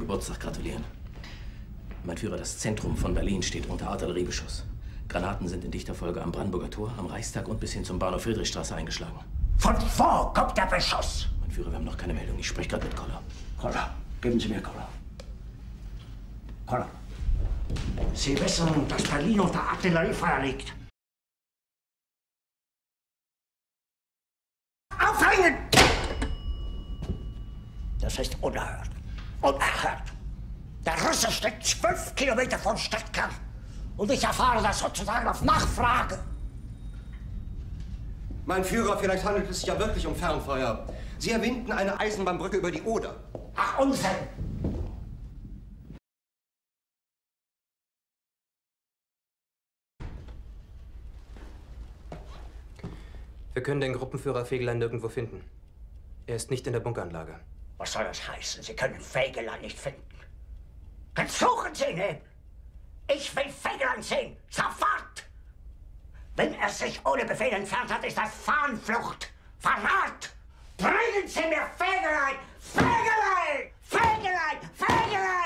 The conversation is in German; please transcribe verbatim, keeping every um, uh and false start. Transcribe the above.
Geburtstag gratulieren. Mein Führer, das Zentrum von Berlin steht unter Artilleriebeschuss. Granaten sind in dichter Folge am Brandenburger Tor, am Reichstag und bis hin zum Bahnhof Friedrichstraße eingeschlagen. Von wo kommt der Beschuss? Mein Führer, wir haben noch keine Meldung. Ich spreche gerade mit Koller. Koller, geben Sie mir Koller. Koller. Sie wissen, dass Berlin unter Artilleriefeuer liegt. Aufhängen! Das ist unerhört. Unerhört. Der Russe steckt zwölf Kilometer vom Stadtkern. Und ich erfahre das sozusagen auf Nachfrage. Mein Führer, vielleicht handelt es sich ja wirklich um Fernfeuer. Sie erwähnten eine Eisenbahnbrücke über die Oder. Ach, Unsinn! Wir können den Gruppenführer Fegelein nirgendwo finden. Er ist nicht in der Bunkeranlage. Was soll das heißen? Sie können Fegelein nicht finden. Dann suchen Sie ihn eben. Ich will Fegelein sehen. Sofort! Wenn er sich ohne Befehl entfernt hat, ist das Fahnenflucht. Verrat! Bringen Sie mir Fegelein! Fegelein! Fegelein! Fegelein!